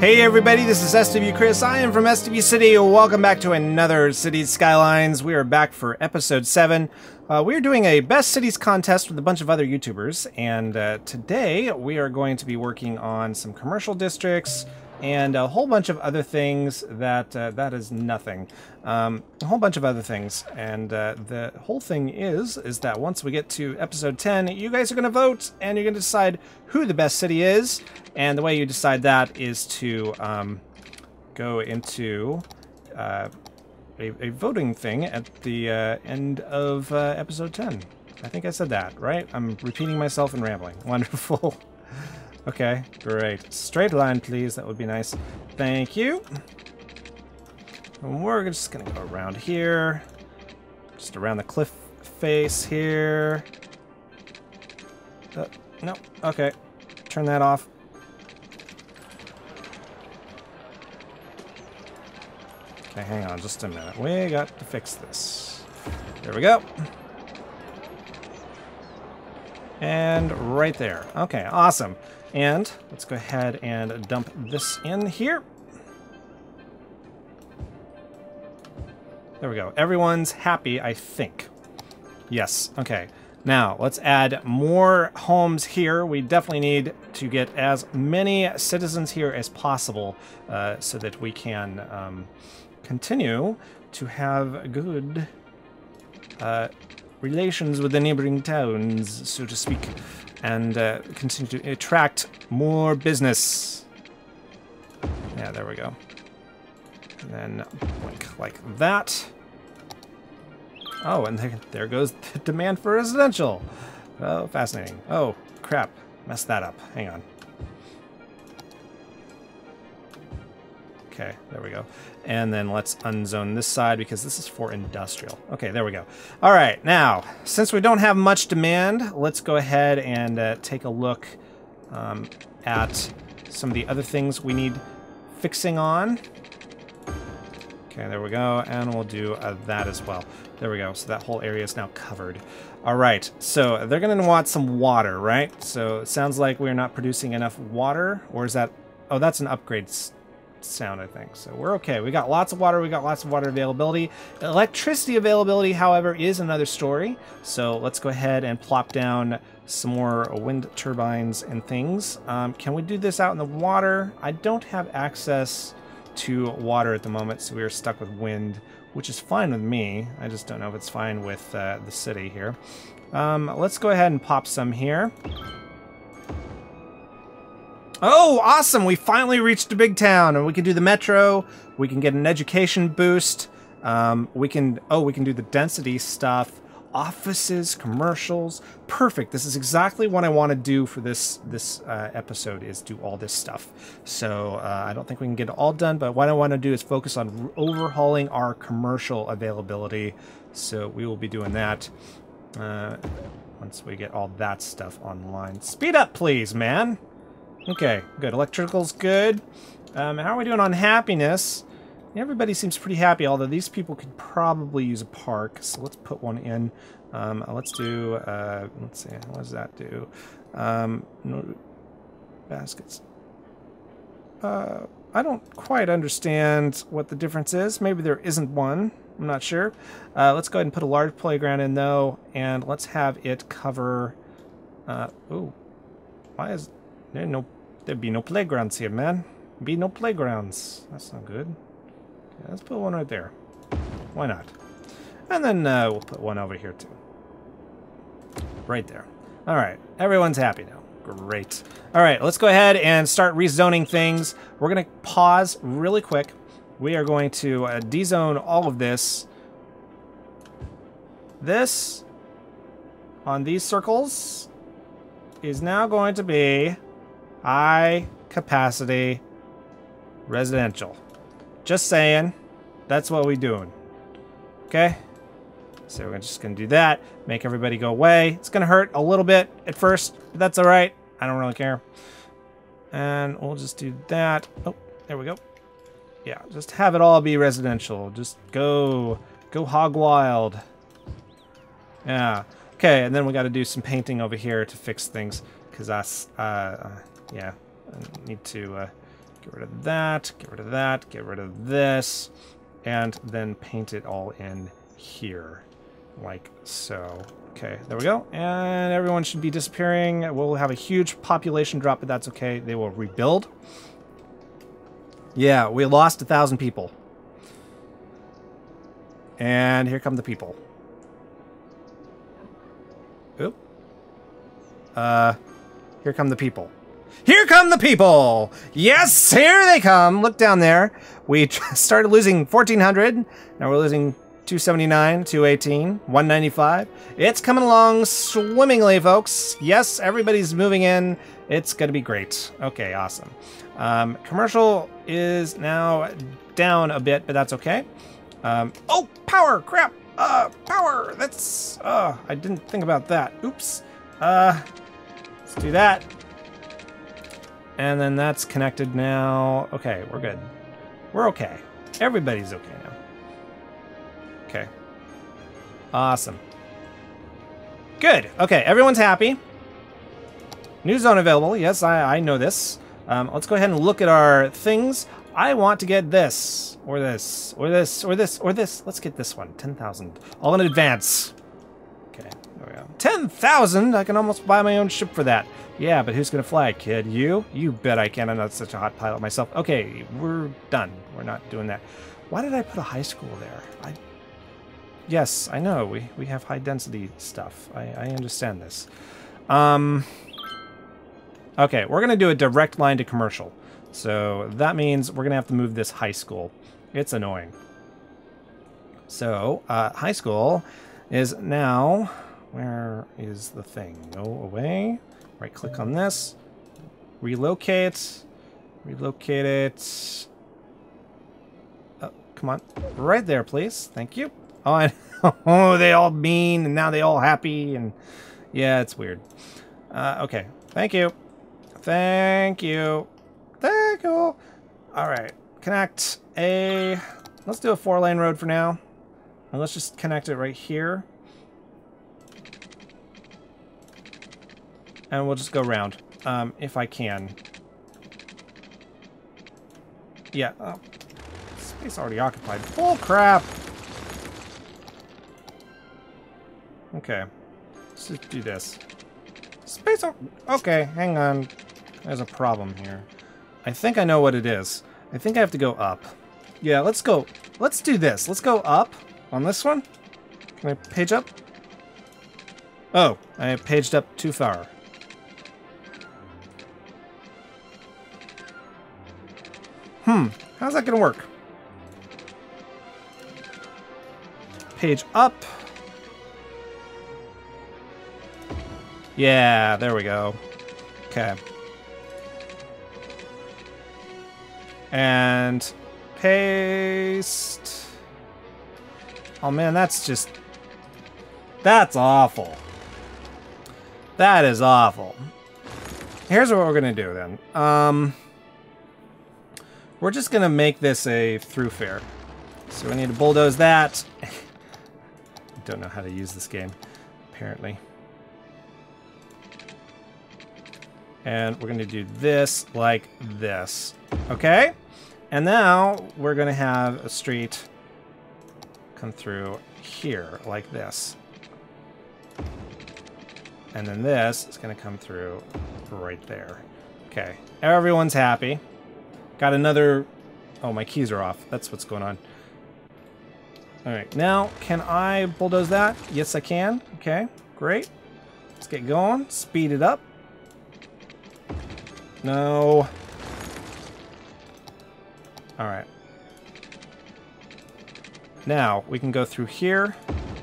Hey everybody, this is SW Chris. I am from SW City. Welcome back to another Cities Skylines. We are back for episode 7. We're doing a Best Cities contest with a bunch of other YouTubers, and today we are going to be working on some commercial districts and a whole bunch of other things that is nothing. A whole bunch of other things, and the whole thing is that once we get to episode 10, you guys are going to vote, and you're going to decide who the best city is, and the way you decide that is to go into a voting thing at the end of episode 10. I think I said that, right? I'm repeating myself and rambling. Wonderful. Okay, great. Straight line, please. That would be nice. Thank you. And we're just going to go around here. Just around the cliff face here. No. Okay. Turn that off. Okay, hang on just a minute. We got to fix this. There we go. And right there. Okay, awesome. And let's go ahead and dump this in here. There we go. Everyone's happy, I think. Yes, okay. Now, let's add more homes here. We definitely need to get as many citizens here as possible so that we can continue to have good relations with the neighboring towns, so to speak, and continue to attract more business. Yeah, there we go. And then blink like that. Oh, and there goes the demand for residential. Oh, fascinating. Oh, crap. Messed that up. Hang on. Okay, there we go. And then let's unzone this side because this is for industrial. Okay, there we go. All right, now, since we don't have much demand, let's go ahead and take a look at some of the other things we need fixing on. Okay, there we go, and we'll do that as well. There we go, so that whole area is now covered. All right, so they're gonna want some water, right? So it sounds like we're not producing enough water, or is that, oh, that's an upgrade sound, I think. So we're okay. We got lots of water. We got lots of water availability. Electricity availability, however, is another story. So let's go ahead and plop down some more wind turbines and things. Can we do this out in the water? I don't have access to water at the moment, so we are stuck with wind, which is fine with me. I just don't know if it's fine with the city here. Let's go ahead and pop some here. Oh, awesome! We finally reached a big town, and we can do the metro. We can get an education boost. We can do the density stuff. Offices, commercials. Perfect. This is exactly what I want to do for this episode, is do all this stuff. So I don't think we can get it all done, but what I want to do is focus on overhauling our commercial availability. So we will be doing that once we get all that stuff online. Speed up, please, man. Okay, good. Electrical's good. How are we doing on happiness? Everybody seems pretty happy, although these people could probably use a park. So let's put one in. Let's do, let's see, what does that do? No, baskets. I don't quite understand what the difference is. Maybe there isn't one. I'm not sure. Let's go ahead and put a large playground in, though, and let's have it cover... ooh, why is... There'd be no playgrounds here, man. Be no playgrounds. That's not good. Okay, let's put one right there. Why not? And then we'll put one over here too. Right there. All right, everyone's happy now. Great. All right, let's go ahead and start rezoning things. We're gonna pause really quick. We are going to dezone all of this. This on these circles is now going to be high capacity residential. Just saying, that's what we're doing. Okay? So we're just gonna do that, make everybody go away. It's gonna hurt a little bit at first, but that's all right. I don't really care. And we'll just do that. Oh, there we go. Yeah, just have it all be residential. Just go hog wild. Yeah. Okay, and then we got to do some painting over here to fix things, because yeah, I need to Get rid of that, get rid of that, get rid of this, and then paint it all in here, like so. Okay, there we go. And everyone should be disappearing. We'll have a huge population drop, but that's okay. They will rebuild. Yeah, we lost 1,000 people. And here come the people. Oop. Here come the people. Here come the people! Yes, here they come! Look down there. We started losing 1,400. Now we're losing 279, 218, 195. It's coming along swimmingly, folks. Yes, everybody's moving in. It's going to be great. Okay, awesome. Commercial is now down a bit, but that's okay. Oh, power! Crap! Power! That's... I didn't think about that. Oops. Let's do that. And then that's connected now. Okay, we're good. We're okay. Everybody's okay now. Okay. Awesome. Good. Okay, everyone's happy. New zone available. Yes, I know this. Let's go ahead and look at our things. I want to get this, or this, or this, or this, or this. Let's get this one. 10,000. All in advance. Okay, there we go. 10,000? I can almost buy my own ship for that. Yeah, but who's going to fly, kid? You? You bet I can. I'm not such a hot pilot myself. Okay, we're done. We're not doing that. Why did I put a high school there? Yes, I know. We have high density stuff. I understand this. Okay, we're going to do a direct line to commercial. So that means we're going to have to move this high school. It's annoying. So, high school is now... Where is the thing? Go away. Right click on this. Relocate. Relocate it. Oh, come on. Right there, please. Thank you. Oh, oh, they all mean, and now they all happy, and yeah, it's weird. Okay. Thank you. Thank you. Thank you. All right. Connect a... Let's do a 4-lane road for now. And let's just connect it right here. And we'll just go around, if I can. Yeah. Oh, space already occupied. Oh, crap. Okay. Let's just do this. Space... Okay, hang on. There's a problem here. I think I know what it is. I think I have to go up. Yeah, let's go. Let's do this. Let's go up on this one. Can I page up? Oh, I paged up too far. How's that gonna work? Page up. Yeah, there we go. Okay. And paste. Oh man, that's just... That's awful. That is awful. Here's what we're gonna do then. We're just gonna make this a throughfare. So we need to bulldoze that. I don't know how to use this game, apparently. And we're gonna do this like this. Okay? And now we're gonna have a street come through here like this. And then this is gonna come through right there. Okay, everyone's happy. Got another... Oh, my keys are off. That's what's going on. Alright, now, can I bulldoze that? Yes, I can. Okay, great. Let's get going. Speed it up. No. Alright. Now, we can go through here.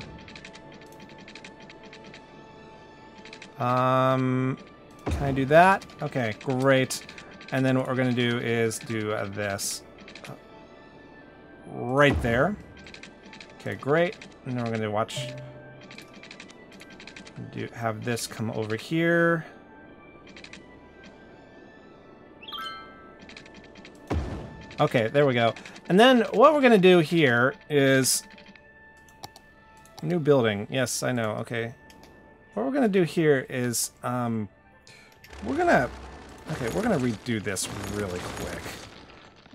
Can I do that? Okay, great. And then what we're going to do is do this right there. Okay, great. And then we're going to watch... have this come over here. Okay, there we go. And then what we're going to do here is... New building. Yes, I know. Okay. What we're going to do here is... we're going to... Okay, we're going to redo this really quick.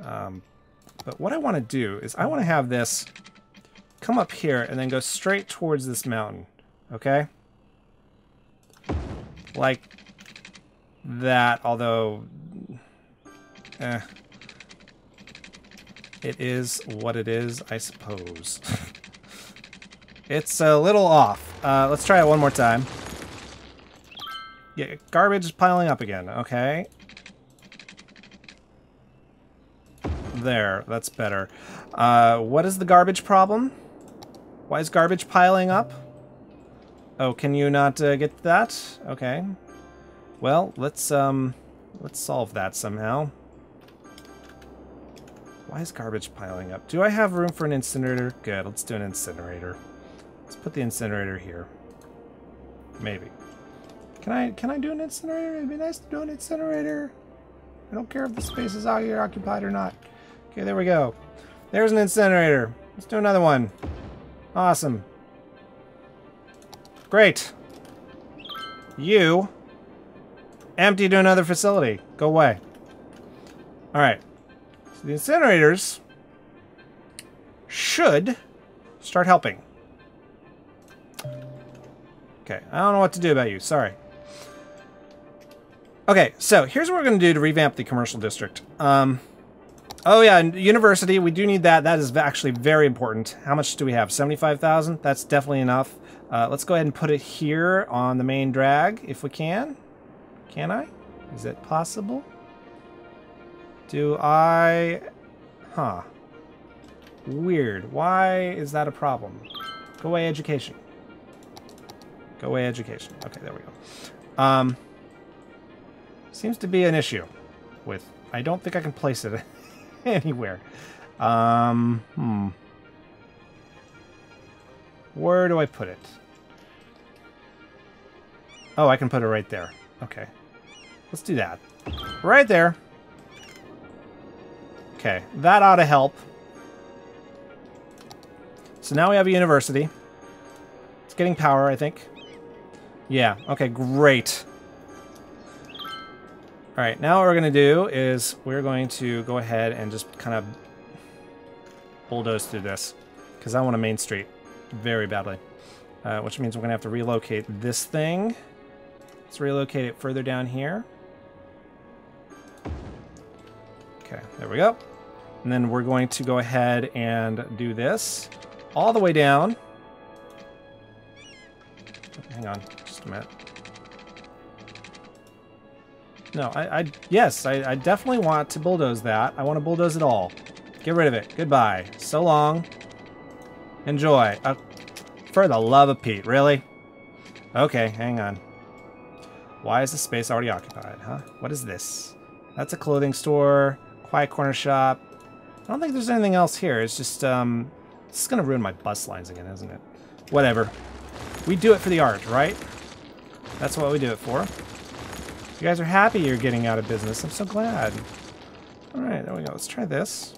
But what I want to do is I want to have this come up here and then go straight towards this mountain. Okay? Like that, although... It is what it is, I suppose. It's a little off. Let's try it one more time. Yeah, garbage is piling up again. Okay. There, that's better. What is the garbage problem? Why is garbage piling up? Oh, can you not get that? Okay. Well, let's solve that somehow. Why is garbage piling up? Do I have room for an incinerator? Good, let's do an incinerator. Let's put the incinerator here. Maybe. Can I do an incinerator? It'd be nice to do an incinerator. I don't care if the space is out here occupied or not. Okay, there we go. There's an incinerator. Let's do another one. Awesome. Great. You empty to another facility. Go away. Alright. So the incinerators should start helping. Okay, I don't know what to do about you. Sorry. Okay, so here's what we're going to do to revamp the commercial district. Oh yeah, university, we do need that. That is actually very important. How much do we have? 75,000? That's definitely enough. Let's go ahead and put it here on the main drag, if we can. Can I? Is it possible? Do I... Huh. Weird. Why is that a problem? Go away, education. Go away, education. Okay, there we go. Seems to be an issue with... I don't think I can place it anywhere. Where do I put it? Oh, I can put it right there. Okay. Let's do that. Right there. Okay, that ought to help. So now we have a university. It's getting power, I think. Yeah, okay, great. Alright, now what we're going to do is we're going to go ahead and just kind of bulldoze through this. Because I want a main street very badly. Which means we're going to have to relocate this thing. Let's relocate it further down here. Okay, there we go. And then we're going to go ahead and do this all the way down. Hang on, just a minute. No, yes, I definitely want to bulldoze that. I want to bulldoze it all. Get rid of it. Goodbye. So long. Enjoy. For the love of Pete, really? Okay, hang on. Why is the space already occupied, huh? What is this? That's a clothing store. Quiet corner shop. I don't think there's anything else here. It's just, this is gonna ruin my bus lines again, isn't it? Whatever. We do it for the art, right? That's what we do it for. You guys are happy you're getting out of business. I'm so glad. Alright, there we go. Let's try this.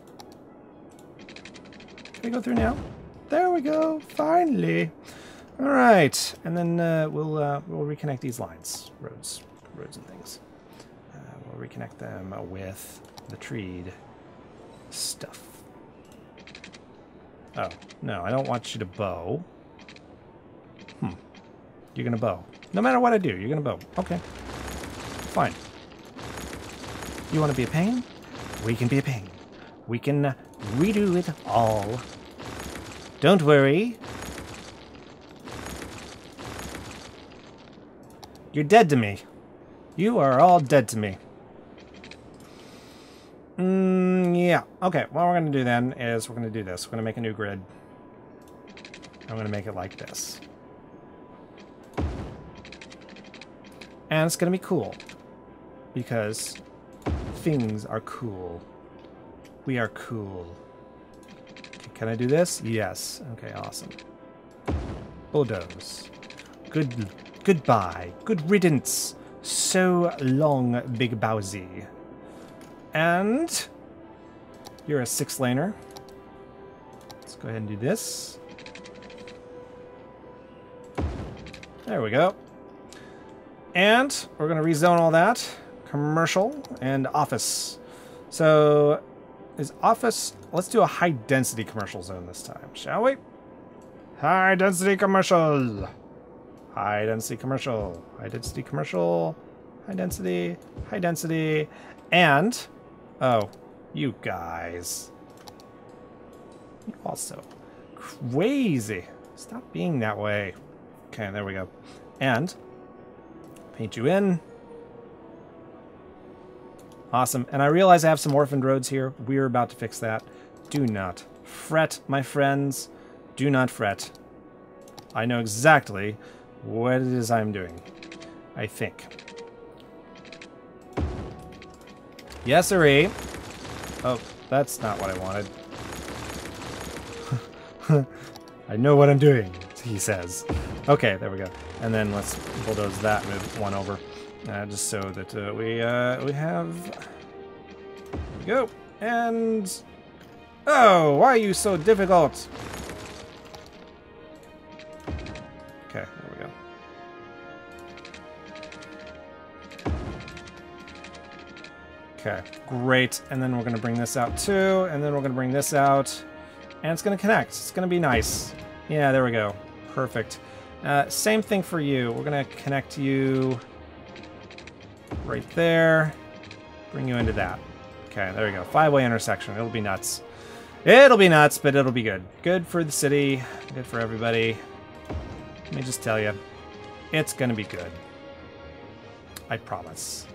Can we go through now? There we go. Finally. Alright. And then we'll reconnect these lines. Roads and things. We'll reconnect them with the treed stuff. Oh, no. I don't want you to bow. You're gonna bow. No matter what I do, you're gonna bow. Okay. Fine. You want to be a pain? We can be a pain. We can redo it all. Don't worry. You're dead to me. You are all dead to me. Yeah. Okay, what we're going to do then is we're going to do this. We're going to make a new grid. I'm going to make it like this. And it's going to be cool. Because things are cool. We are cool. Okay, can I do this? Yes. Okay, awesome. Bulldoze. Goodbye. Good riddance. So long, Big Bowsy. And you're a 6-laner. Let's go ahead and do this. There we go. And we're going to rezone all that. Commercial and office. So is office... Let's do a high-density commercial zone this time, shall we? High-density commercial. High-density commercial. High-density commercial. High-density. High-density. And... Oh, you guys. You also... Crazy. Stop being that way. Okay, there we go. And... Paint you in. Awesome. And I realize I have some orphaned roads here. We're about to fix that. Do not fret, my friends. Do not fret. I know exactly what it is I'm doing. I think. Yes, sirree. Oh, that's not what I wanted. I know what I'm doing, he says. Okay, there we go. And then let's bulldoze that, move one over. Just so that we have... There we go. And... Oh, why are you so difficult? Okay, there we go. Okay, great. And then we're going to bring this out too. And then we're going to bring this out. And it's going to connect. It's going to be nice. Yeah, there we go. Perfect. Same thing for you. We're going to connect you right there. Bring you into that. Okay, there we go. 5-way intersection. It'll be nuts. It'll be nuts, but it'll be good. Good for the city. Good for everybody. Let me just tell you. It's going to be good. I promise.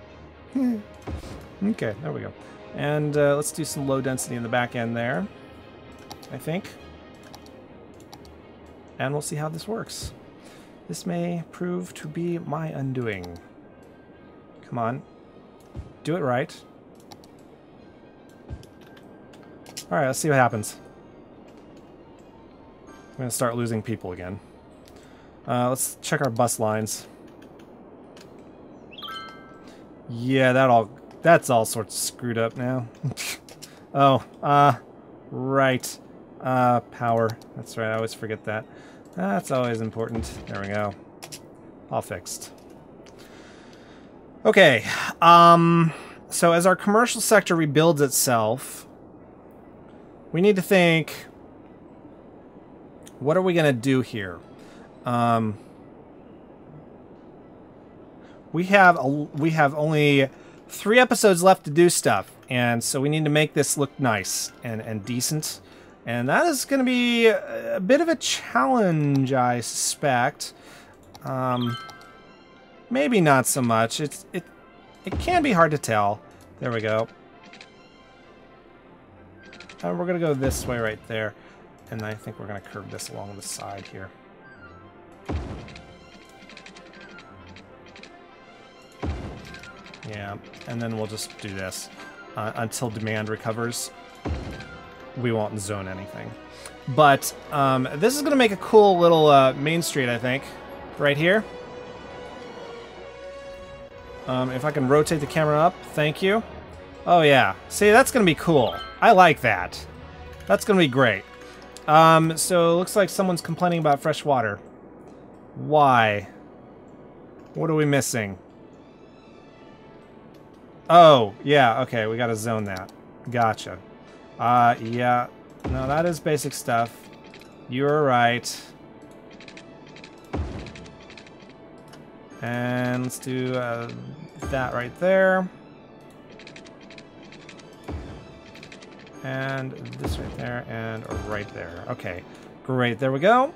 Okay, there we go. And let's do some low density in the back end there, I think. And we'll see how this works. This may prove to be my undoing. Come on. Do it right. Alright, let's see what happens. I'm going to start losing people again. Let's check our bus lines. Yeah, that's all sorts of screwed up now. Oh, right. Power. That's right, I always forget that. That's always important. There we go. All fixed. Okay, so as our commercial sector rebuilds itself, we need to think, what are we going to do here? We have only 3 episodes left to do stuff, and so we need to make this look nice and decent. And that is going to be a bit of a challenge, I suspect. Maybe not so much. It can be hard to tell. There we go. We're going to go this way right there. And I think we're going to curve this along the side here. Yeah, and then we'll just do this. Until demand recovers, we won't zone anything. But this is going to make a cool little main street, I think. Right here. If I can rotate the camera up, thank you. Oh yeah, see, that's gonna be cool. I like that. That's gonna be great. So it looks like someone's complaining about fresh water. Why? What are we missing? Oh, yeah, okay, we gotta zone that. Gotcha. Yeah, no, that is basic stuff. You're right. And let's do that right there. And this right there, and right there. Okay, great, there we go.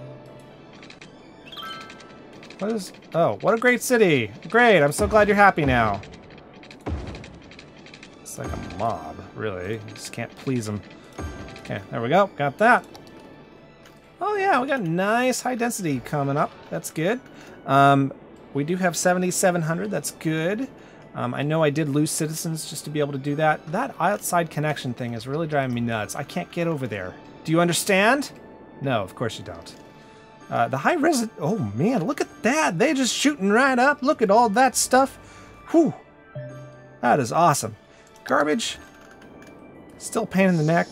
What is... Oh, what a great city. Great, I'm so glad you're happy now. It's like a mob, really. You just can't please them. Okay, there we go, got that. Oh yeah, we got nice high density coming up. That's good. We do have 7,700. That's good. I know I did lose citizens just to be able to do that. That outside connection thing is really driving me nuts. I can't get over there. Do you understand? No, of course you don't. The high res... Oh man, look at that. They're just shooting right up. Look at all that stuff. Whew. That is awesome. Garbage. Still a pain in the neck.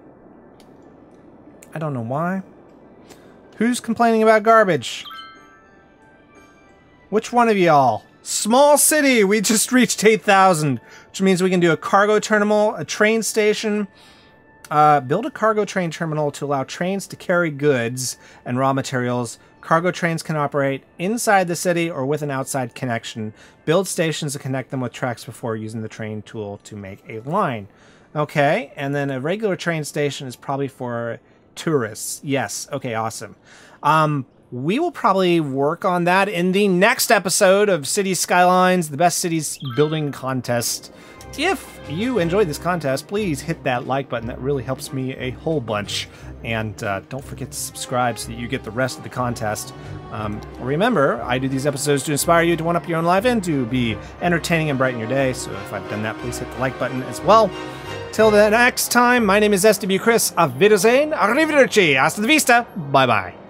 I don't know why. Who's complaining about garbage? Which one of y'all? Small city. We just reached 8,000, which means we can do a cargo terminal, a train station, build a cargo train terminal to allow trains to carry goods and raw materials. Cargo trains can operate inside the city or with an outside connection. Build stations to connect them with tracks before using the train tool to make a line. Okay, and then a regular train station is probably for tourists. Yes, okay, awesome. We will probably work on that in the next episode of Cities Skylines, the Best Cities Building Contest. If you enjoyed this contest, please hit that like button. That really helps me a whole bunch. And don't forget to subscribe so that you get the rest of the contest. Remember, I do these episodes to inspire you to one-up your own life and to be entertaining and brighten your day. So if I've done that, please hit the like button as well. Till the next time, my name is SW Chris. Auf Wiedersehen. Arrivederci. Hasta la vista. Bye-bye.